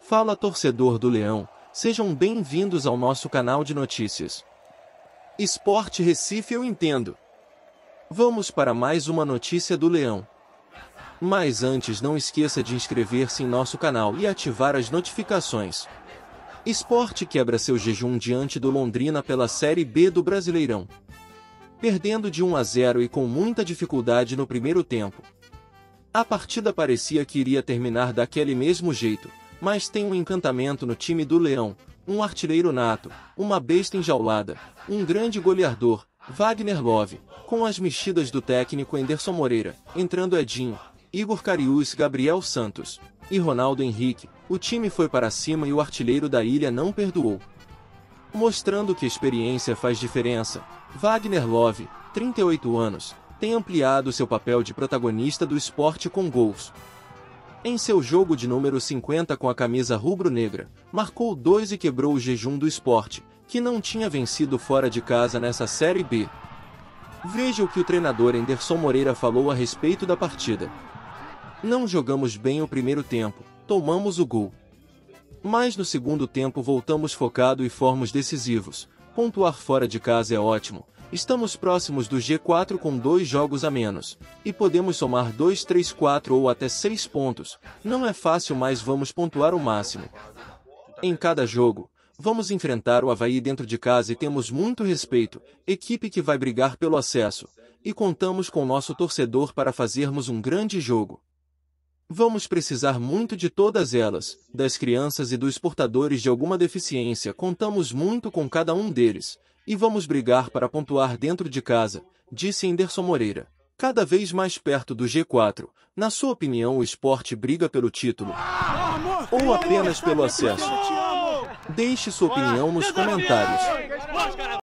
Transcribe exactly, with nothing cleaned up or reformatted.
Fala, torcedor do Leão, sejam bem-vindos ao nosso canal de notícias. Sport Recife eu entendo. Vamos para mais uma notícia do Leão. Mas antes não esqueça de inscrever-se em nosso canal e ativar as notificações. Sport quebra seu jejum diante do Londrina pela Série B do Brasileirão. Perdendo de um a zero e com muita dificuldade no primeiro tempo. A partida parecia que iria terminar daquele mesmo jeito, mas tem um encantamento no time do Leão, um artilheiro nato, uma besta enjaulada, um grande goleador, Wagner Love, com as mexidas do técnico Enderson Moreira, entrando Edinho, Igor Cariús, Gabriel Santos e Ronaldo Henrique. O time foi para cima e o artilheiro da ilha não perdoou. Mostrando que experiência faz diferença, Wagner Love, trinta e oito anos, tem ampliado seu papel de protagonista do Sport com gols. Em seu jogo de número cinquenta com a camisa rubro-negra, marcou dois e quebrou o jejum do Sport, que não tinha vencido fora de casa nessa Série B. Veja o que o treinador Enderson Moreira falou a respeito da partida. Não jogamos bem o primeiro tempo, tomamos o gol. Mas no segundo tempo voltamos focado e fomos decisivos. Pontuar fora de casa é ótimo. Estamos próximos do G quatro com dois jogos a menos, e podemos somar dois, três, quatro ou até seis pontos. Não é fácil, mas vamos pontuar o máximo. Em cada jogo, vamos enfrentar o Avaí dentro de casa e temos muito respeito, equipe que vai brigar pelo acesso, e contamos com nosso torcedor para fazermos um grande jogo. Vamos precisar muito de todas elas, das crianças e dos portadores de alguma deficiência, contamos muito com cada um deles. E vamos brigar para pontuar dentro de casa, disse Enderson Moreira. Cada vez mais perto do G quatro, na sua opinião o Sport briga pelo título? Ou apenas pelo acesso? Deixe sua opinião nos comentários.